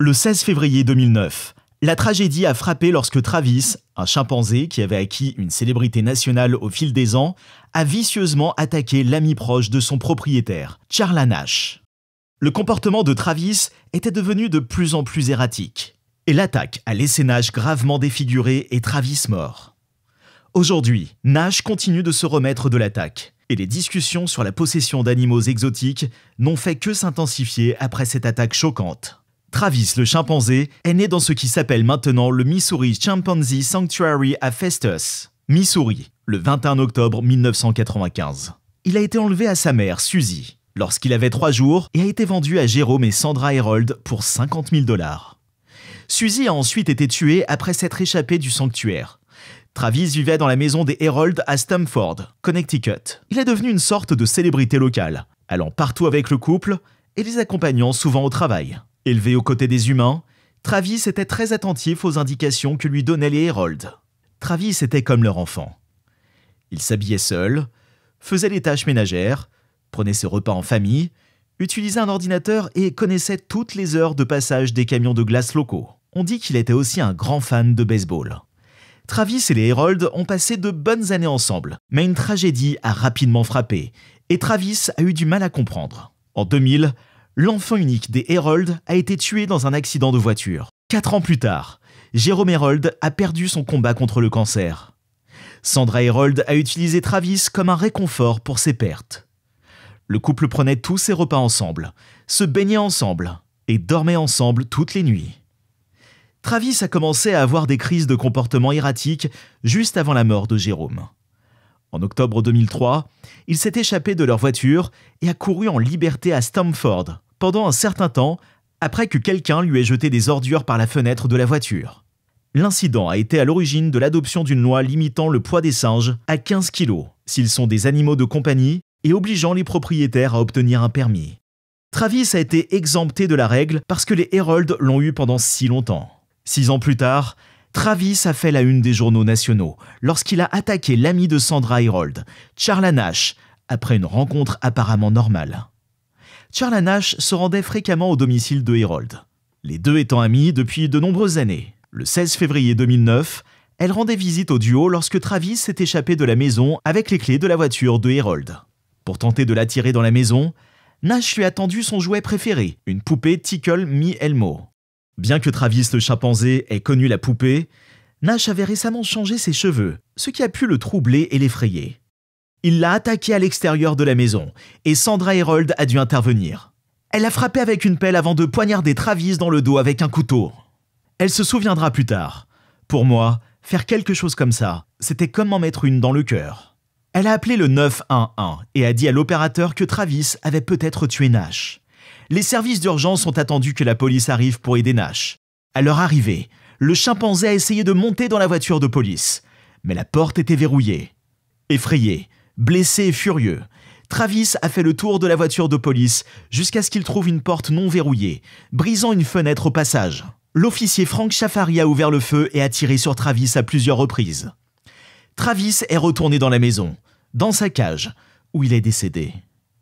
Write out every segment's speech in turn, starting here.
Le 16 février 2009, la tragédie a frappé lorsque Travis, un chimpanzé qui avait acquis une célébrité nationale au fil des ans, a vicieusement attaqué l'ami proche de son propriétaire, Charles Nash. Le comportement de Travis était devenu de plus en plus erratique, et l'attaque a laissé Nash gravement défiguré et Travis mort. Aujourd'hui, Nash continue de se remettre de l'attaque, et les discussions sur la possession d'animaux exotiques n'ont fait que s'intensifier après cette attaque choquante. Travis le chimpanzé est né dans ce qui s'appelle maintenant le Missouri Chimpanzee Sanctuary à Festus, Missouri, le 21 octobre 1995. Il a été enlevé à sa mère, Suzy, lorsqu'il avait 3 jours et a été vendu à Jérôme et Sandra Herold pour 50 000 $. Suzy a ensuite été tuée après s'être échappée du sanctuaire. Travis vivait dans la maison des Herold à Stamford, Connecticut. Il est devenu une sorte de célébrité locale, allant partout avec le couple et les accompagnant souvent au travail. Élevé aux côtés des humains, Travis était très attentif aux indications que lui donnaient les Herold. Travis était comme leur enfant. Il s'habillait seul, faisait les tâches ménagères, prenait ses repas en famille, utilisait un ordinateur et connaissait toutes les heures de passage des camions de glace locaux. On dit qu'il était aussi un grand fan de baseball. Travis et les Herold ont passé de bonnes années ensemble, mais une tragédie a rapidement frappé et Travis a eu du mal à comprendre. En 2000, l'enfant unique des Herold a été tué dans un accident de voiture. 4 ans plus tard, Jérôme Herold a perdu son combat contre le cancer. Sandra Herold a utilisé Travis comme un réconfort pour ses pertes. Le couple prenait tous ses repas ensemble, se baignait ensemble et dormait ensemble toutes les nuits. Travis a commencé à avoir des crises de comportement erratique juste avant la mort de Jérôme. En octobre 2003, il s'est échappé de leur voiture et a couru en liberté à Stamford pendant un certain temps après que quelqu'un lui ait jeté des ordures par la fenêtre de la voiture. L'incident a été à l'origine de l'adoption d'une loi limitant le poids des singes à 15 kg s'ils sont des animaux de compagnie et obligeant les propriétaires à obtenir un permis. Travis a été exempté de la règle parce que les Herold l'ont eu pendant si longtemps. 6 ans plus tard, Travis a fait la une des journaux nationaux lorsqu'il a attaqué l'ami de Sandra Herold, Charles Nash, après une rencontre apparemment normale. Charles Nash se rendait fréquemment au domicile de Herold. Les deux étant amis depuis de nombreuses années. Le 16 février 2009, elle rendait visite au duo lorsque Travis s'est échappé de la maison avec les clés de la voiture de Herold. Pour tenter de l'attirer dans la maison, Nash lui a tendu son jouet préféré, une poupée Tickle Me Elmo. Bien que Travis le chimpanzé ait connu la poupée, Nash avait récemment changé ses cheveux, ce qui a pu le troubler et l'effrayer. Il l'a attaqué à l'extérieur de la maison et Sandra Herold a dû intervenir. Elle a frappé avec une pelle avant de poignarder Travis dans le dos avec un couteau. Elle se souviendra plus tard. Pour moi, faire quelque chose comme ça, c'était comme m'en mettre une dans le cœur. Elle a appelé le 911 et a dit à l'opérateur que Travis avait peut-être tué Nash. Les services d'urgence ont attendu que la police arrive pour aider Nash. À leur arrivée, le chimpanzé a essayé de monter dans la voiture de police, mais la porte était verrouillée. Effrayé, blessé et furieux, Travis a fait le tour de la voiture de police jusqu'à ce qu'il trouve une porte non verrouillée, brisant une fenêtre au passage. L'officier Frank Chafari a ouvert le feu et a tiré sur Travis à plusieurs reprises. Travis est retourné dans la maison, dans sa cage, où il est décédé.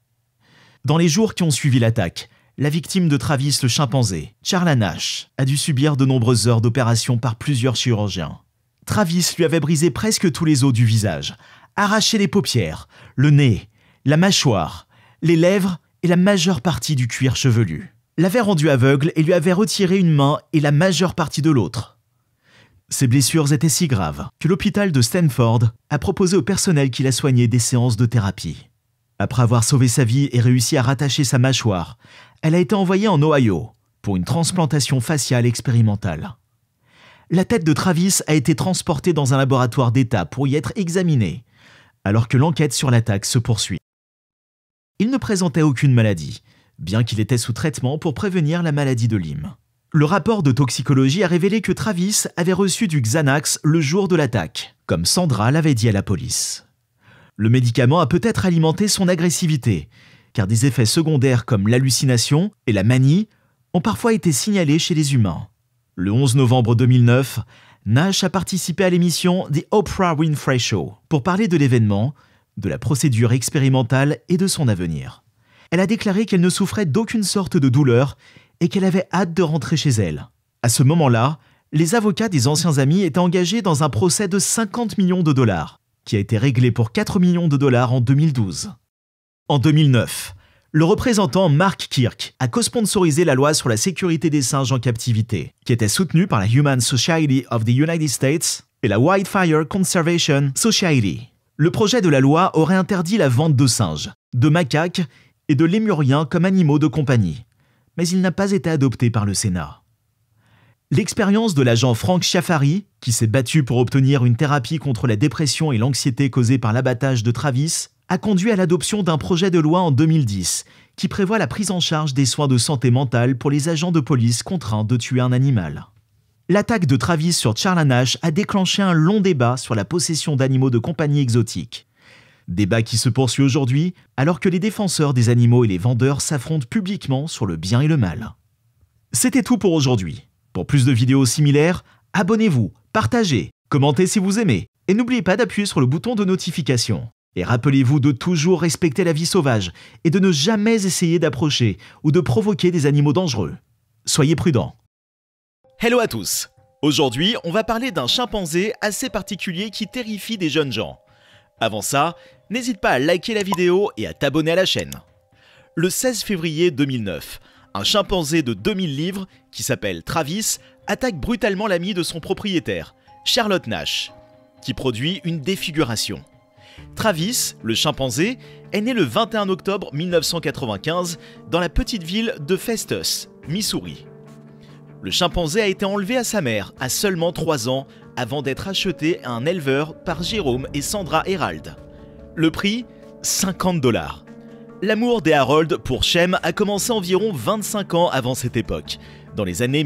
Dans les jours qui ont suivi l'attaque, la victime de Travis le chimpanzé, Charles Nash, a dû subir de nombreuses heures d'opération par plusieurs chirurgiens. Travis lui avait brisé presque tous les os du visage, arraché les paupières, le nez, la mâchoire, les lèvres et la majeure partie du cuir chevelu. L'avait rendu aveugle et lui avait retiré une main et la majeure partie de l'autre. Ses blessures étaient si graves que l'hôpital de Stanford a proposé au personnel qui l'a soigné des séances de thérapie. Après avoir sauvé sa vie et réussi à rattacher sa mâchoire, elle a été envoyée en Ohio pour une transplantation faciale expérimentale. La tête de Travis a été transportée dans un laboratoire d'État pour y être examinée, alors que l'enquête sur l'attaque se poursuit. Il ne présentait aucune maladie, bien qu'il était sous traitement pour prévenir la maladie de Lyme. Le rapport de toxicologie a révélé que Travis avait reçu du Xanax le jour de l'attaque, comme Sandra l'avait dit à la police. Le médicament a peut-être alimenté son agressivité, car des effets secondaires comme l'hallucination et la manie ont parfois été signalés chez les humains. Le 11 novembre 2009, Nash a participé à l'émission The Oprah Winfrey Show pour parler de l'événement, de la procédure expérimentale et de son avenir. Elle a déclaré qu'elle ne souffrait d'aucune sorte de douleur et qu'elle avait hâte de rentrer chez elle. À ce moment-là, les avocats des anciens amis étaient engagés dans un procès de 50 millions de dollars, qui a été réglé pour 4 millions de dollars en 2012. En 2009, le représentant Mark Kirk a co-sponsorisé la loi sur la sécurité des singes en captivité, qui était soutenue par la Humane Society of the United States et la Wildfire Conservation Society. Le projet de la loi aurait interdit la vente de singes, de macaques et de lémuriens comme animaux de compagnie, mais il n'a pas été adopté par le Sénat. L'expérience de l'agent Frank Schiafari, qui s'est battu pour obtenir une thérapie contre la dépression et l'anxiété causée par l'abattage de Travis, a conduit à l'adoption d'un projet de loi en 2010 qui prévoit la prise en charge des soins de santé mentale pour les agents de police contraints de tuer un animal. L'attaque de Travis sur Charles Nash a déclenché un long débat sur la possession d'animaux de compagnie exotiques. Débat qui se poursuit aujourd'hui alors que les défenseurs des animaux et les vendeurs s'affrontent publiquement sur le bien et le mal. C'était tout pour aujourd'hui. Pour plus de vidéos similaires, abonnez-vous, partagez, commentez si vous aimez et n'oubliez pas d'appuyer sur le bouton de notification. Et rappelez-vous de toujours respecter la vie sauvage et de ne jamais essayer d'approcher ou de provoquer des animaux dangereux. Soyez prudents. Hello à tous. Aujourd'hui, on va parler d'un chimpanzé assez particulier qui terrifie des jeunes gens. Avant ça, n'hésite pas à liker la vidéo et à t'abonner à la chaîne. Le 16 février 2009, un chimpanzé de 2000 livres, qui s'appelle Travis, attaque brutalement l'ami de son propriétaire, Charlotte Nash, qui produit une défiguration. Travis, le chimpanzé, est né le 21 octobre 1995 dans la petite ville de Festus, Missouri. Le chimpanzé a été enlevé à sa mère à seulement 3 ans avant d'être acheté à un éleveur par Jérôme et Sandra Herald. Le prix, 50 $. L'amour des Harold pour Shem a commencé environ 25 ans avant cette époque, dans les années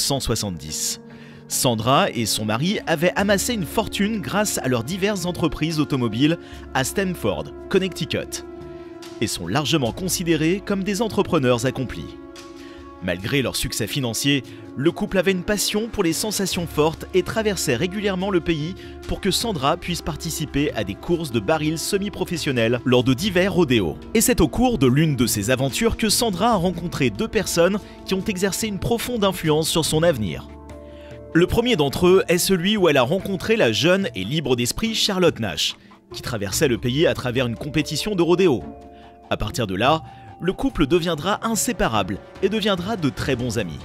1970. Sandra et son mari avaient amassé une fortune grâce à leurs diverses entreprises automobiles à Stamford, Connecticut, et sont largement considérés comme des entrepreneurs accomplis. Malgré leur succès financier, le couple avait une passion pour les sensations fortes et traversait régulièrement le pays pour que Sandra puisse participer à des courses de barils semi-professionnels lors de divers rodéos. Et c'est au cours de l'une de ces aventures que Sandra a rencontré 2 personnes qui ont exercé une profonde influence sur son avenir. Le premier d'entre eux est celui où elle a rencontré la jeune et libre d'esprit Charlotte Nash, qui traversait le pays à travers une compétition de rodéo. À partir de là, le couple deviendra inséparable et deviendra de très bons amis.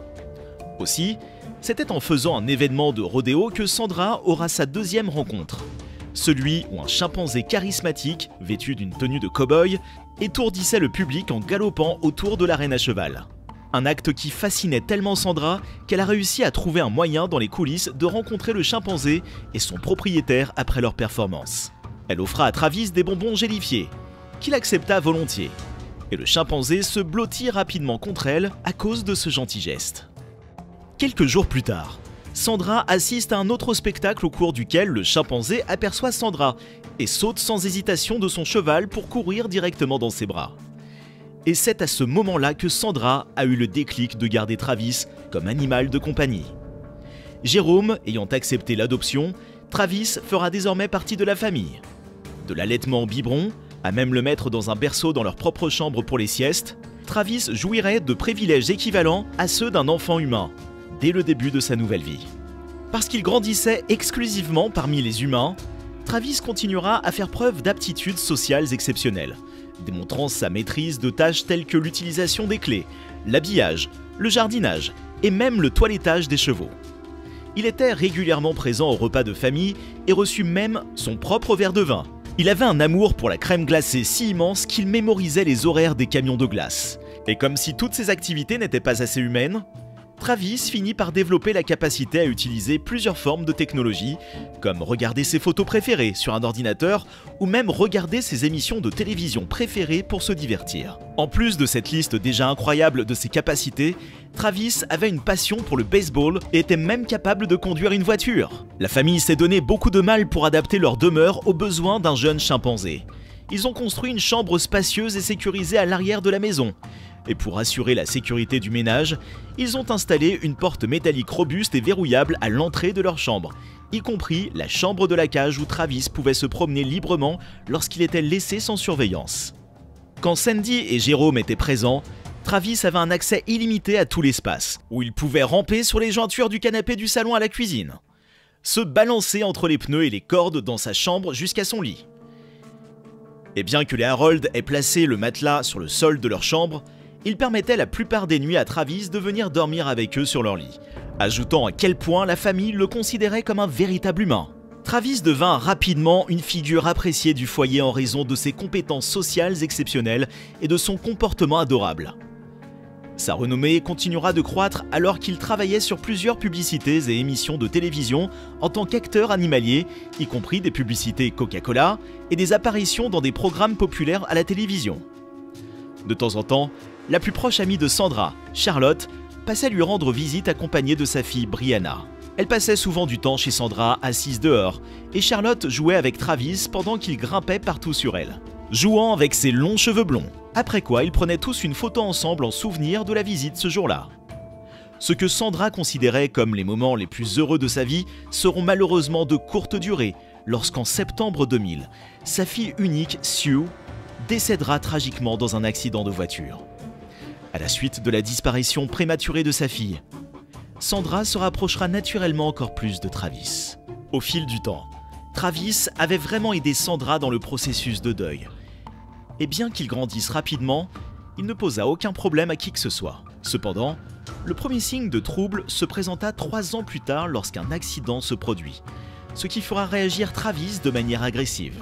Aussi, c'était en faisant un événement de rodéo que Sandra aura sa deuxième rencontre. Celui où un chimpanzé charismatique, vêtu d'une tenue de cow-boy, étourdissait le public en galopant autour de l'arène à cheval. Un acte qui fascinait tellement Sandra qu'elle a réussi à trouver un moyen dans les coulisses de rencontrer le chimpanzé et son propriétaire après leur performance. Elle offra à Travis des bonbons gélifiés, qu'il accepta volontiers. Et le chimpanzé se blottit rapidement contre elle à cause de ce gentil geste. Quelques jours plus tard, Sandra assiste à un autre spectacle au cours duquel le chimpanzé aperçoit Sandra et saute sans hésitation de son cheval pour courir directement dans ses bras. Et c'est à ce moment-là que Sandra a eu le déclic de garder Travis comme animal de compagnie. Jérôme ayant accepté l'adoption, Travis fera désormais partie de la famille. De l'allaitement au biberon, à même le mettre dans un berceau dans leur propre chambre pour les siestes, Travis jouirait de privilèges équivalents à ceux d'un enfant humain, dès le début de sa nouvelle vie. Parce qu'il grandissait exclusivement parmi les humains, Travis continuera à faire preuve d'aptitudes sociales exceptionnelles, démontrant sa maîtrise de tâches telles que l'utilisation des clés, l'habillage, le jardinage et même le toilettage des chevaux. Il était régulièrement présent aux repas de famille et reçut même son propre verre de vin. Il avait un amour pour la crème glacée si immense qu'il mémorisait les horaires des camions de glace. Et comme si toutes ces activités n'étaient pas assez humaines, Travis finit par développer la capacité à utiliser plusieurs formes de technologie, comme regarder ses photos préférées sur un ordinateur ou même regarder ses émissions de télévision préférées pour se divertir. En plus de cette liste déjà incroyable de ses capacités, Travis avait une passion pour le baseball et était même capable de conduire une voiture. La famille s'est donné beaucoup de mal pour adapter leur demeure aux besoins d'un jeune chimpanzé. Ils ont construit une chambre spacieuse et sécurisée à l'arrière de la maison. Et pour assurer la sécurité du ménage, ils ont installé une porte métallique robuste et verrouillable à l'entrée de leur chambre, y compris la chambre de la cage où Travis pouvait se promener librement lorsqu'il était laissé sans surveillance. Quand Sandy et Jérôme étaient présents, Travis avait un accès illimité à tout l'espace, où il pouvait ramper sur les jointures du canapé du salon à la cuisine, se balancer entre les pneus et les cordes dans sa chambre jusqu'à son lit. Et bien que les Harold aient placé le matelas sur le sol de leur chambre, ils permettaient la plupart des nuits à Travis de venir dormir avec eux sur leur lit, ajoutant à quel point la famille le considérait comme un véritable humain. Travis devint rapidement une figure appréciée du foyer en raison de ses compétences sociales exceptionnelles et de son comportement adorable. Sa renommée continuera de croître alors qu'il travaillait sur plusieurs publicités et émissions de télévision en tant qu'acteur animalier, y compris des publicités Coca-Cola et des apparitions dans des programmes populaires à la télévision. De temps en temps, la plus proche amie de Sandra, Charlotte, passait lui rendre visite accompagnée de sa fille Brianna. Elle passait souvent du temps chez Sandra assise dehors, et Charlotte jouait avec Travis pendant qu'il grimpait partout sur elle, jouant avec ses longs cheveux blonds. Après quoi, ils prenaient tous une photo ensemble en souvenir de la visite ce jour-là. Ce que Sandra considérait comme les moments les plus heureux de sa vie seront malheureusement de courte durée, lorsqu'en septembre 2000, sa fille unique, Sue, décédera tragiquement dans un accident de voiture. À la suite de la disparition prématurée de sa fille, Sandra se rapprochera naturellement encore plus de Travis. Au fil du temps, Travis avait vraiment aidé Sandra dans le processus de deuil. Et bien qu'il grandisse rapidement, il ne posa aucun problème à qui que ce soit. Cependant, le premier signe de trouble se présenta 3 ans plus tard lorsqu'un accident se produit, ce qui fera réagir Travis de manière agressive.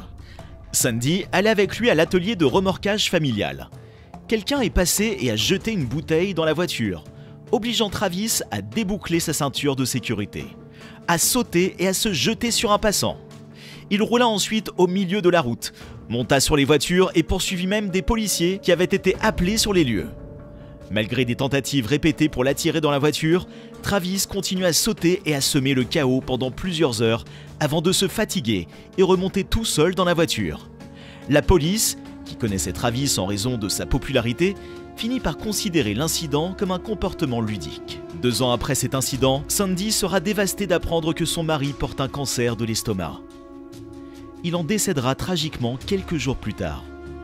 Sandy allait avec lui à l'atelier de remorquage familial. Quelqu'un est passé et a jeté une bouteille dans la voiture, obligeant Travis à déboucler sa ceinture de sécurité, à sauter et à se jeter sur un passant. Il roula ensuite au milieu de la route, monta sur les voitures et poursuivit même des policiers qui avaient été appelés sur les lieux. Malgré des tentatives répétées pour l'attirer dans la voiture, Travis continue à sauter et à semer le chaos pendant plusieurs heures avant de se fatiguer et remonter tout seul dans la voiture. La police, qui connaissait Travis en raison de sa popularité, finit par considérer l'incident comme un comportement ludique. 2 ans après cet incident, Sandy sera dévastée d'apprendre que son mari porte un cancer de l'estomac. Il en décédera tragiquement quelques jours plus tard.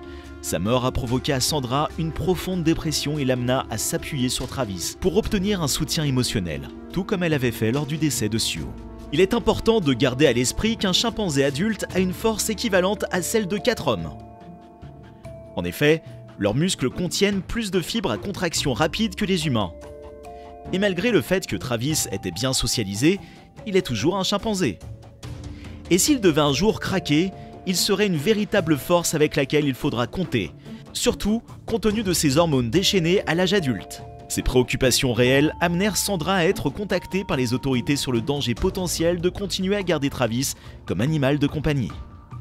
Sa mort a provoqué à Sandra une profonde dépression et l'amena à s'appuyer sur Travis pour obtenir un soutien émotionnel, tout comme elle avait fait lors du décès de Sue. Il est important de garder à l'esprit qu'un chimpanzé adulte a une force équivalente à celle de 4 hommes. En effet, leurs muscles contiennent plus de fibres à contraction rapide que les humains. Et malgré le fait que Travis était bien socialisé, il est toujours un chimpanzé. Et s'il devait un jour craquer, il serait une véritable force avec laquelle il faudra compter, surtout compte tenu de ses hormones déchaînées à l'âge adulte. Ces préoccupations réelles amenèrent Sandra à être contactée par les autorités sur le danger potentiel de continuer à garder Travis comme animal de compagnie.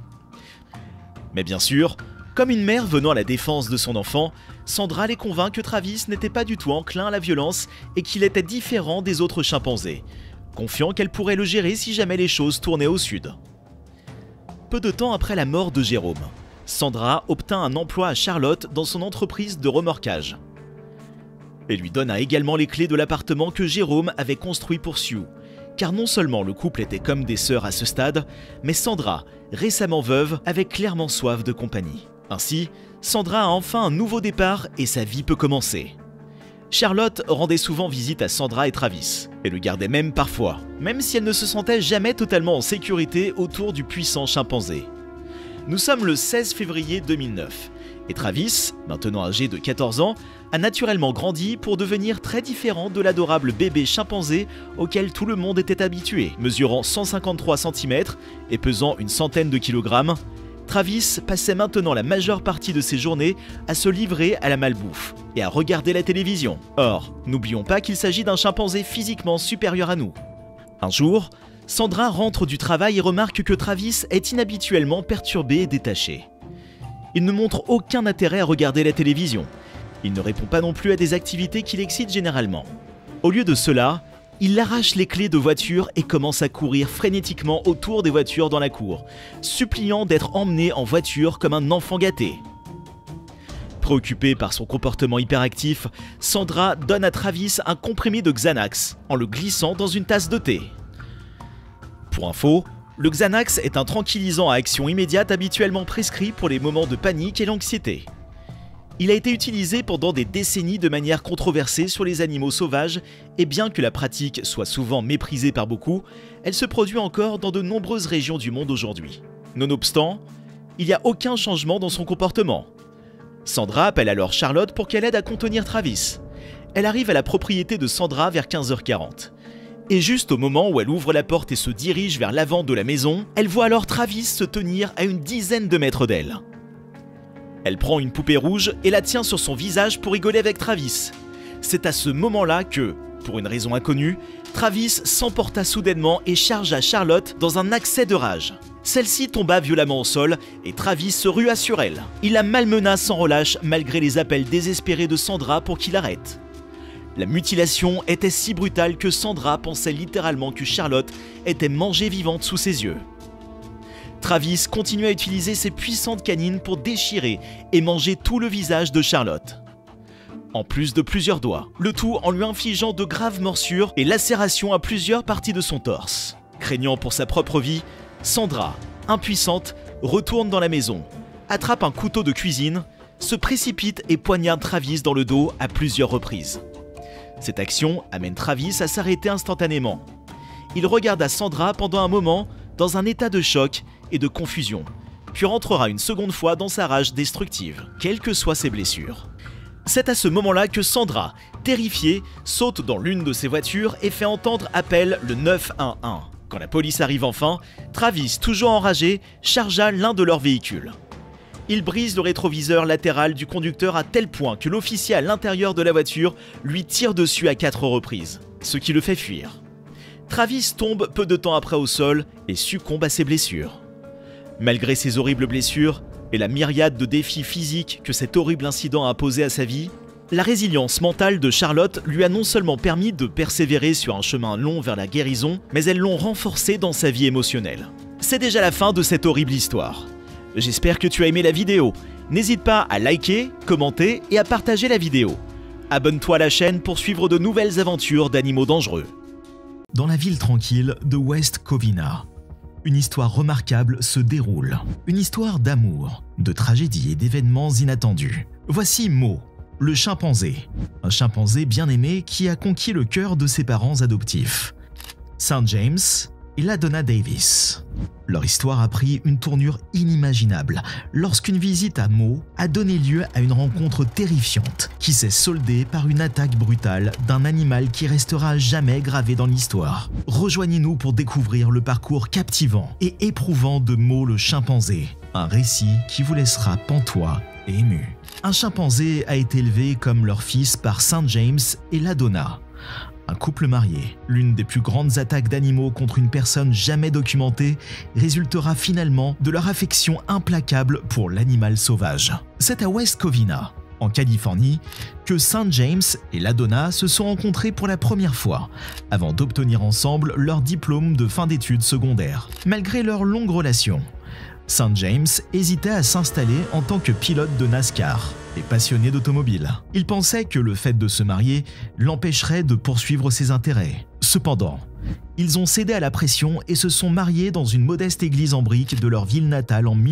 Mais bien sûr, comme une mère venant à la défense de son enfant, Sandra les convainc que Travis n'était pas du tout enclin à la violence et qu'il était différent des autres chimpanzés, confiant qu'elle pourrait le gérer si jamais les choses tournaient au sud. Peu de temps après la mort de Jérôme, Sandra obtint un emploi à Charlotte dans son entreprise de remorquage. Elle lui donna également les clés de l'appartement que Jérôme avait construit pour Sue, car non seulement le couple était comme des sœurs à ce stade, mais Sandra, récemment veuve, avait clairement soif de compagnie. Ainsi, Sandra a enfin un nouveau départ et sa vie peut commencer. Charlotte rendait souvent visite à Sandra et Travis, et le gardait même parfois, même si elle ne se sentait jamais totalement en sécurité autour du puissant chimpanzé. Nous sommes le 16 février 2009, et Travis, maintenant âgé de 14 ans, a naturellement grandi pour devenir très différent de l'adorable bébé chimpanzé auquel tout le monde était habitué. Mesurant 153 cm et pesant une centaine de kilogrammes, Travis passait maintenant la majeure partie de ses journées à se livrer à la malbouffe et à regarder la télévision. Or, n'oublions pas qu'il s'agit d'un chimpanzé physiquement supérieur à nous. Un jour, Sandra rentre du travail et remarque que Travis est inhabituellement perturbé et détaché. Il ne montre aucun intérêt à regarder la télévision. Il ne répond pas non plus à des activités qui l'excitent généralement. Au lieu de cela, il arrache les clés de voiture et commence à courir frénétiquement autour des voitures dans la cour, suppliant d'être emmené en voiture comme un enfant gâté. Préoccupée par son comportement hyperactif, Sandra donne à Travis un comprimé de Xanax en le glissant dans une tasse de thé. Pour info, le Xanax est un tranquillisant à action immédiate habituellement prescrit pour les moments de panique et l'anxiété. Il a été utilisé pendant des décennies de manière controversée sur les animaux sauvages, et bien que la pratique soit souvent méprisée par beaucoup, elle se produit encore dans de nombreuses régions du monde aujourd'hui. Nonobstant, il n'y a aucun changement dans son comportement. Sandra appelle alors Charlotte pour qu'elle aide à contenir Travis. Elle arrive à la propriété de Sandra vers 15h40. Et juste au moment où elle ouvre la porte et se dirige vers l'avant de la maison, elle voit alors Travis se tenir à une dizaine de mètres d'elle. Elle prend une poupée rouge et la tient sur son visage pour rigoler avec Travis. C'est à ce moment-là que, pour une raison inconnue, Travis s'emporta soudainement et chargea Charlotte dans un accès de rage. Celle-ci tomba violemment au sol et Travis se rua sur elle. Il la malmena sans relâche malgré les appels désespérés de Sandra pour qu'il arrête. La mutilation était si brutale que Sandra pensait littéralement que Charlotte était mangée vivante sous ses yeux. Travis continue à utiliser ses puissantes canines pour déchirer et manger tout le visage de Charlotte. En plus de plusieurs doigts, le tout en lui infligeant de graves morsures et lacérations à plusieurs parties de son torse. Craignant pour sa propre vie, Sandra, impuissante, retourne dans la maison, attrape un couteau de cuisine, se précipite et poignarde Travis dans le dos à plusieurs reprises. Cette action amène Travis à s'arrêter instantanément. Il regarda Sandra pendant un moment dans un état de choc et de confusion, puis rentrera une seconde fois dans sa rage destructive, quelles que soient ses blessures. C'est à ce moment-là que Sandra, terrifiée, saute dans l'une de ses voitures et fait entendre appel le 911. Quand la police arrive enfin, Travis, toujours enragé, chargea l'un de leurs véhicules. Il brise le rétroviseur latéral du conducteur à tel point que l'officier à l'intérieur de la voiture lui tire dessus à 4 reprises, ce qui le fait fuir. Travis tombe peu de temps après au sol et succombe à ses blessures. Malgré ses horribles blessures et la myriade de défis physiques que cet horrible incident a imposé à sa vie, la résilience mentale de Charlotte lui a non seulement permis de persévérer sur un chemin long vers la guérison, mais elles l'ont renforcé dans sa vie émotionnelle. C'est déjà la fin de cette horrible histoire. J'espère que tu as aimé la vidéo. N'hésite pas à liker, commenter et à partager la vidéo. Abonne-toi à la chaîne pour suivre de nouvelles aventures d'animaux dangereux. Dans la ville tranquille de West Covina, une histoire remarquable se déroule. Une histoire d'amour, de tragédie et d'événements inattendus. Voici Mo, le chimpanzé. Un chimpanzé bien aimé qui a conquis le cœur de ses parents adoptifs, St. James et LaDonna Davis. Leur histoire a pris une tournure inimaginable lorsqu'une visite à Mo a donné lieu à une rencontre terrifiante qui s'est soldée par une attaque brutale d'un animal qui restera jamais gravé dans l'histoire. Rejoignez-nous pour découvrir le parcours captivant et éprouvant de Mo le chimpanzé, un récit qui vous laissera pantois et ému. Un chimpanzé a été élevé comme leur fils par St. James et LaDonna. Un couple marié, l'une des plus grandes attaques d'animaux contre une personne jamais documentée, résultera finalement de leur affection implacable pour l'animal sauvage. C'est à West Covina, en Californie, que St. James et LaDonna se sont rencontrés pour la première fois, avant d'obtenir ensemble leur diplôme de fin d'études secondaires. Malgré leur longue relation, St. James hésitait à s'installer en tant que pilote de NASCAR et passionné d'automobile. Il pensait que le fait de se marier l'empêcherait de poursuivre ses intérêts. Cependant, ils ont cédé à la pression et se sont mariés dans une modeste église en briques de leur ville natale en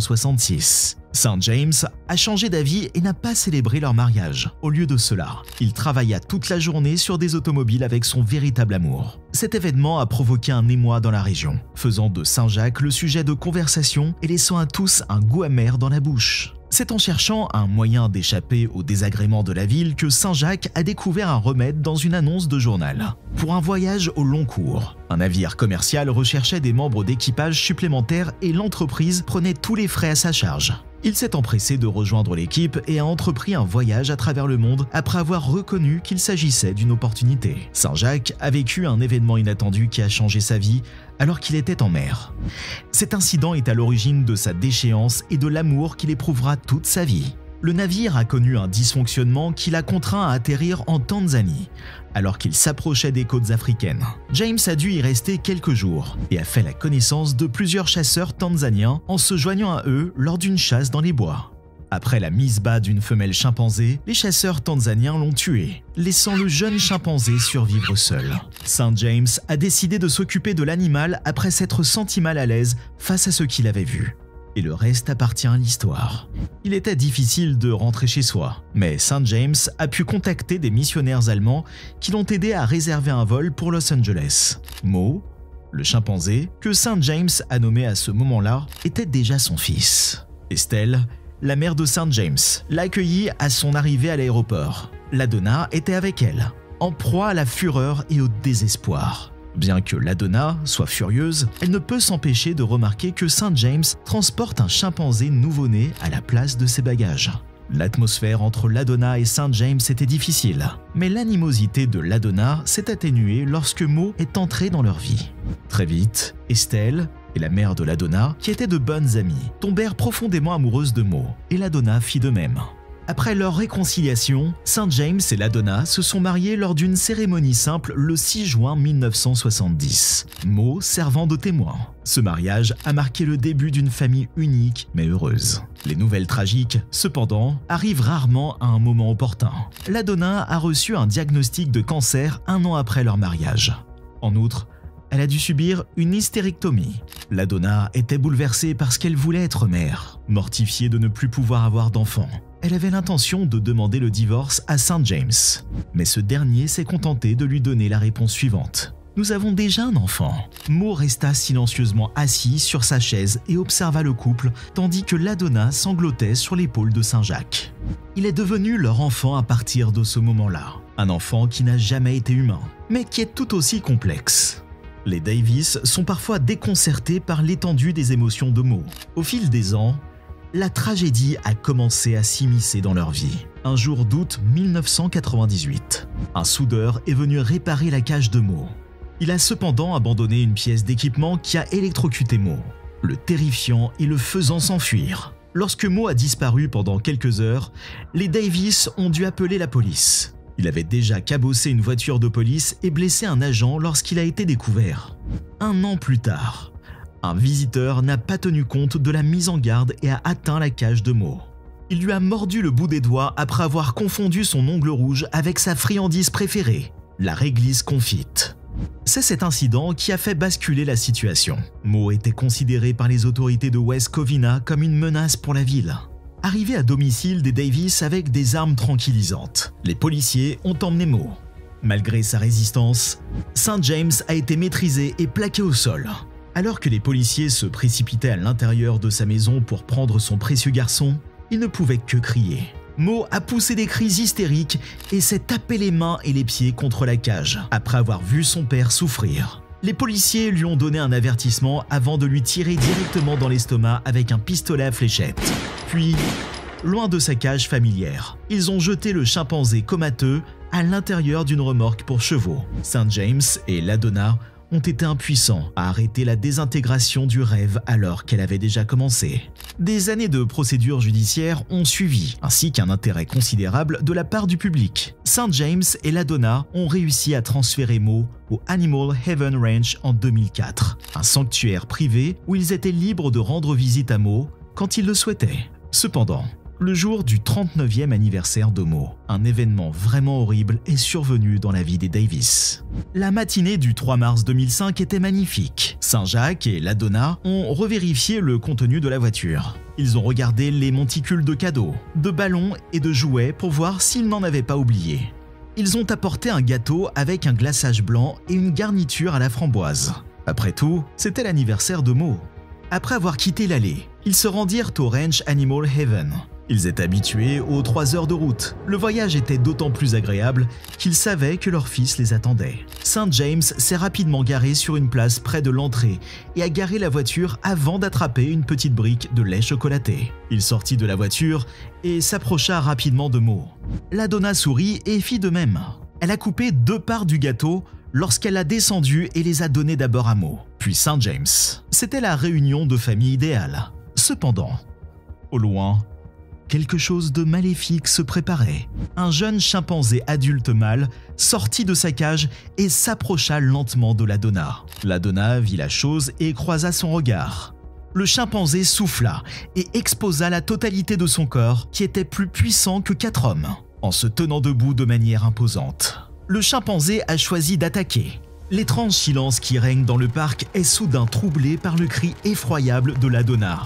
1966. St. James a changé d'avis et n'a pas célébré leur mariage. Au lieu de cela, il travailla toute la journée sur des automobiles avec son véritable amour. Cet événement a provoqué un émoi dans la région, faisant de Saint-Jacques le sujet de conversation et laissant à tous un goût amer dans la bouche. C'est en cherchant un moyen d'échapper aux désagréments de la ville que Saint-Jacques a découvert un remède dans une annonce de journal. Pour un voyage au long cours, un navire commercial recherchait des membres d'équipage supplémentaires et l'entreprise prenait tous les frais à sa charge. Il s'est empressé de rejoindre l'équipe et a entrepris un voyage à travers le monde après avoir reconnu qu'il s'agissait d'une opportunité. Saint-Jacques a vécu un événement inattendu qui a changé sa vie alors qu'il était en mer. Cet incident est à l'origine de sa déchéance et de l'amour qu'il éprouvera toute sa vie. Le navire a connu un dysfonctionnement qui l'a contraint à atterrir en Tanzanie, alors qu'il s'approchait des côtes africaines. James a dû y rester quelques jours et a fait la connaissance de plusieurs chasseurs tanzaniens en se joignant à eux lors d'une chasse dans les bois. Après la mise bas d'une femelle chimpanzé, les chasseurs tanzaniens l'ont tué, laissant le jeune chimpanzé survivre seul. St. James a décidé de s'occuper de l'animal après s'être senti mal à l'aise face à ce qu'il avait vu. et le reste appartient à l'histoire. Il était difficile de rentrer chez soi, mais St. James a pu contacter des missionnaires allemands qui l'ont aidé à réserver un vol pour Los Angeles. Mo, le chimpanzé, que St. James a nommé à ce moment-là, était déjà son fils. Estelle, la mère de St. James, l'a accueilli à son arrivée à l'aéroport. L'Adona était avec elle, en proie à la fureur et au désespoir. Bien que l'Adona soit furieuse, elle ne peut s'empêcher de remarquer que St. James transporte un chimpanzé nouveau-né à la place de ses bagages. L'atmosphère entre l'Adona et St. James était difficile, mais l'animosité de l'Adona s'est atténuée lorsque Mo est entré dans leur vie. Très vite, Estelle et la mère de l'Adona, qui étaient de bonnes amies, tombèrent profondément amoureuses de Mo, et l'Adona fit de même. Après leur réconciliation, St. James et l'Adona se sont mariés lors d'une cérémonie simple le 6 juin 1970, Mo servant de témoin. Ce mariage a marqué le début d'une famille unique mais heureuse. Les nouvelles tragiques, cependant, arrivent rarement à un moment opportun. L'Adona a reçu un diagnostic de cancer 1 an après leur mariage. En outre, elle a dû subir une hystérectomie. L'Adona était bouleversée parce qu'elle voulait être mère, mortifiée de ne plus pouvoir avoir d'enfants. Elle avait l'intention de demander le divorce à St. James, mais ce dernier s'est contenté de lui donner la réponse suivante. « Nous avons déjà un enfant. » Mo resta silencieusement assis sur sa chaise et observa le couple, tandis que l'Adona sanglotait sur l'épaule de Saint-Jacques. Il est devenu leur enfant à partir de ce moment-là. Un enfant qui n'a jamais été humain, mais qui est tout aussi complexe. Les Davis sont parfois déconcertés par l'étendue des émotions de Mo. Au fil des ans, la tragédie a commencé à s'immiscer dans leur vie. Un jour d'août 1998, un soudeur est venu réparer la cage de Mo. Il a cependant abandonné une pièce d'équipement qui a électrocuté Mo, le terrifiant et le faisant s'enfuir. Lorsque Mo a disparu pendant quelques heures, les Davis ont dû appeler la police. Il avait déjà cabossé une voiture de police et blessé un agent lorsqu'il a été découvert. 1 an plus tard, un visiteur n'a pas tenu compte de la mise en garde et a atteint la cage de Mo. Il lui a mordu le bout des doigts après avoir confondu son ongle rouge avec sa friandise préférée, la réglisse confite. C'est cet incident qui a fait basculer la situation. Mo était considéré par les autorités de West Covina comme une menace pour la ville. Arrivé à domicile des Davis avec des armes tranquillisantes, les policiers ont emmené Mo. Malgré sa résistance, St. James a été maîtrisé et plaqué au sol. Alors que les policiers se précipitaient à l'intérieur de sa maison pour prendre son précieux garçon, il ne pouvait que crier. Mo a poussé des cris hystériques et s'est tapé les mains et les pieds contre la cage après avoir vu son père souffrir. Les policiers lui ont donné un avertissement avant de lui tirer directement dans l'estomac avec un pistolet à fléchette. Puis, loin de sa cage familière, ils ont jeté le chimpanzé comateux à l'intérieur d'une remorque pour chevaux. St. James et l'Adona ont été impuissants à arrêter la désintégration du rêve alors qu'elle avait déjà commencé. Des années de procédures judiciaires ont suivi, ainsi qu'un intérêt considérable de la part du public. St. James et l'Adona ont réussi à transférer Mo au Animal Haven Ranch en 2004, un sanctuaire privé où ils étaient libres de rendre visite à Mo quand ils le souhaitaient. Cependant, le jour du 39e anniversaire de Mo, un événement vraiment horrible est survenu dans la vie des Davis. La matinée du 3 mars 2005 était magnifique. Saint-Jacques et l'Adona ont revérifié le contenu de la voiture. Ils ont regardé les monticules de cadeaux, de ballons et de jouets pour voir s'ils n'en avaient pas oublié. Ils ont apporté un gâteau avec un glaçage blanc et une garniture à la framboise. Après tout, c'était l'anniversaire de Mo. Après avoir quitté l'allée, ils se rendirent au Ranch Animal Haven. Ils étaient habitués aux 3 heures de route. Le voyage était d'autant plus agréable qu'ils savaient que leur fils les attendait. St. James s'est rapidement garé sur une place près de l'entrée et a garé la voiture avant d'attraper une petite brique de lait chocolaté. Il sortit de la voiture et s'approcha rapidement de Mo. L'Adona sourit et fit de même. Elle a coupé 2 parts du gâteau lorsqu'elle a descendu et les a donnés d'abord à Mo, puis St. James. C'était la réunion de famille idéale. Cependant, au loin, quelque chose de maléfique se préparait. Un jeune chimpanzé adulte mâle sortit de sa cage et s'approcha lentement de l'Adona. L'Adona vit la chose et croisa son regard. Le chimpanzé souffla et exposa la totalité de son corps qui était plus puissant que 4 hommes, en se tenant debout de manière imposante. Le chimpanzé a choisi d'attaquer. L'étrange silence qui règne dans le parc est soudain troublé par le cri effroyable de l'Adona.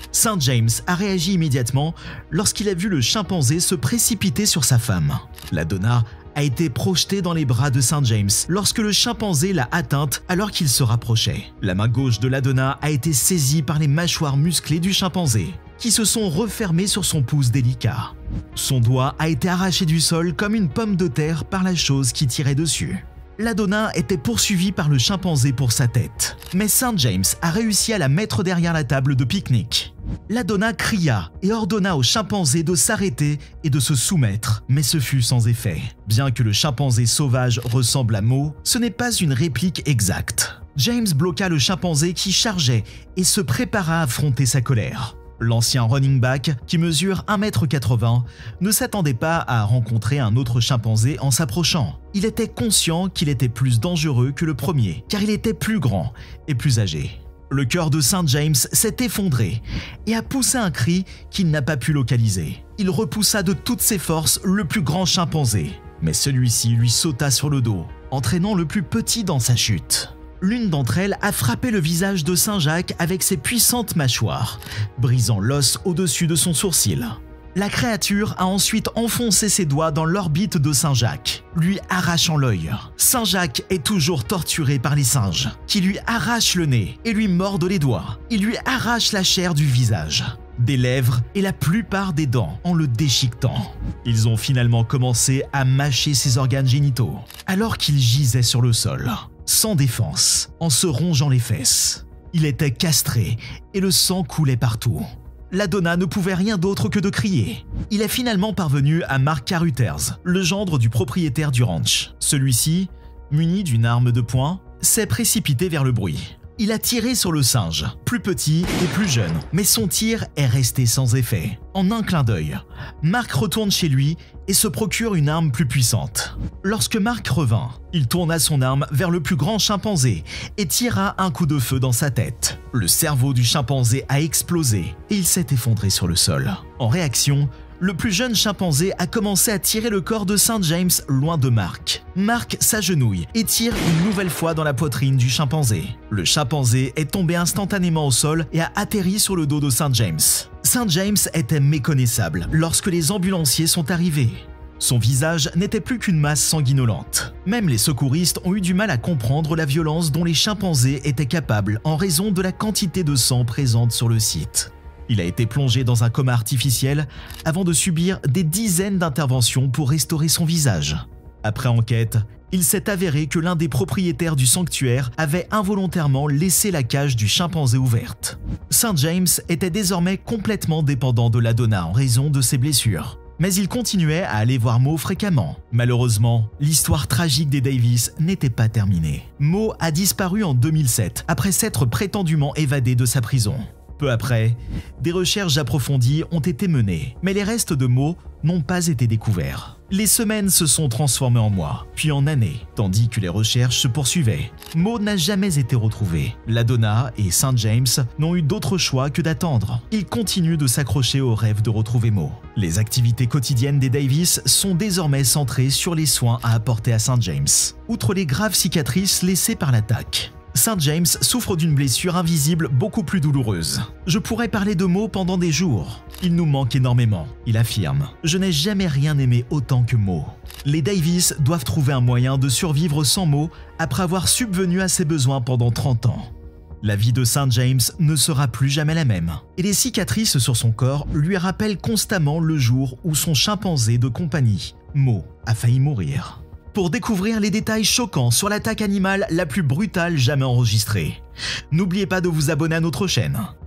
St. James a réagi immédiatement lorsqu'il a vu le chimpanzé se précipiter sur sa femme. La Donna a été projetée dans les bras de St. James lorsque le chimpanzé l'a atteinte alors qu'il se rapprochait. La main gauche de la Donna a été saisie par les mâchoires musclées du chimpanzé, qui se sont refermées sur son pouce délicat. Son doigt a été arraché du sol comme une pomme de terre par la chose qui tirait dessus. La Donna était poursuivie par le chimpanzé pour sa tête, mais St. James a réussi à la mettre derrière la table de pique-nique. La Donna cria et ordonna au chimpanzé de s'arrêter et de se soumettre, mais ce fut sans effet. Bien que le chimpanzé sauvage ressemble à Mo, ce n'est pas une réplique exacte. James bloqua le chimpanzé qui chargeait et se prépara à affronter sa colère. L'ancien running back, qui mesure 1,80 m, ne s'attendait pas à rencontrer un autre chimpanzé en s'approchant. Il était conscient qu'il était plus dangereux que le premier, car il était plus grand et plus âgé. Le cœur de St. James s'est effondré et a poussé un cri qu'il n'a pas pu localiser. Il repoussa de toutes ses forces le plus grand chimpanzé, mais celui-ci lui sauta sur le dos, entraînant le plus petit dans sa chute. L'une d'entre elles a frappé le visage de Saint-Jacques avec ses puissantes mâchoires, brisant l'os au-dessus de son sourcil. La créature a ensuite enfoncé ses doigts dans l'orbite de Saint-Jacques, lui arrachant l'œil. Saint-Jacques est toujours torturé par les singes, qui lui arrachent le nez et lui mordent les doigts. Ils lui arrachent la chair du visage, des lèvres et la plupart des dents en le déchiquetant. Ils ont finalement commencé à mâcher ses organes génitaux, alors qu'il gisait sur le sol, sans défense, en se rongeant les fesses. Il était castré et le sang coulait partout. La Donna ne pouvait rien d'autre que de crier. Il est finalement parvenu à Mark Carruthers, le gendre du propriétaire du ranch. Celui-ci, muni d'une arme de poing, s'est précipité vers le bruit. Il a tiré sur le singe, plus petit et plus jeune, mais son tir est resté sans effet. En un clin d'œil, Mark retourne chez lui et se procure une arme plus puissante. Lorsque Mark revint, il tourna son arme vers le plus grand chimpanzé et tira un coup de feu dans sa tête. Le cerveau du chimpanzé a explosé et il s'est effondré sur le sol. En réaction, le plus jeune chimpanzé a commencé à tirer le corps de St. James loin de Mark. Mark s'agenouille et tire une nouvelle fois dans la poitrine du chimpanzé. Le chimpanzé est tombé instantanément au sol et a atterri sur le dos de St. James. St. James était méconnaissable lorsque les ambulanciers sont arrivés. Son visage n'était plus qu'une masse sanguinolente. Même les secouristes ont eu du mal à comprendre la violence dont les chimpanzés étaient capables en raison de la quantité de sang présente sur le site. Il a été plongé dans un coma artificiel avant de subir des dizaines d'interventions pour restaurer son visage. Après enquête, il s'est avéré que l'un des propriétaires du sanctuaire avait involontairement laissé la cage du chimpanzé ouverte. St. James était désormais complètement dépendant de la Donna en raison de ses blessures. Mais il continuait à aller voir Mo fréquemment. Malheureusement, l'histoire tragique des Davis n'était pas terminée. Mo a disparu en 2007 après s'être prétendument évadé de sa prison. Peu après, des recherches approfondies ont été menées, mais les restes de Mo n'ont pas été découverts. Les semaines se sont transformées en mois, puis en années, tandis que les recherches se poursuivaient. Mo n'a jamais été retrouvé. La Donna et St. James n'ont eu d'autre choix que d'attendre. Ils continuent de s'accrocher au rêve de retrouver Mo. Les activités quotidiennes des Davis sont désormais centrées sur les soins à apporter à St. James. Outre les graves cicatrices laissées par l'attaque, St. James souffre d'une blessure invisible beaucoup plus douloureuse. Je pourrais parler de Mo pendant des jours. Il nous manque énormément, il affirme. Je n'ai jamais rien aimé autant que Mo. Les Davis doivent trouver un moyen de survivre sans Mo après avoir subvenu à ses besoins pendant 30 ans. La vie de St. James ne sera plus jamais la même. Et les cicatrices sur son corps lui rappellent constamment le jour où son chimpanzé de compagnie, Mo, a failli mourir. Pour découvrir les détails choquants sur l'attaque animale la plus brutale jamais enregistrée, n'oubliez pas de vous abonner à notre chaîne.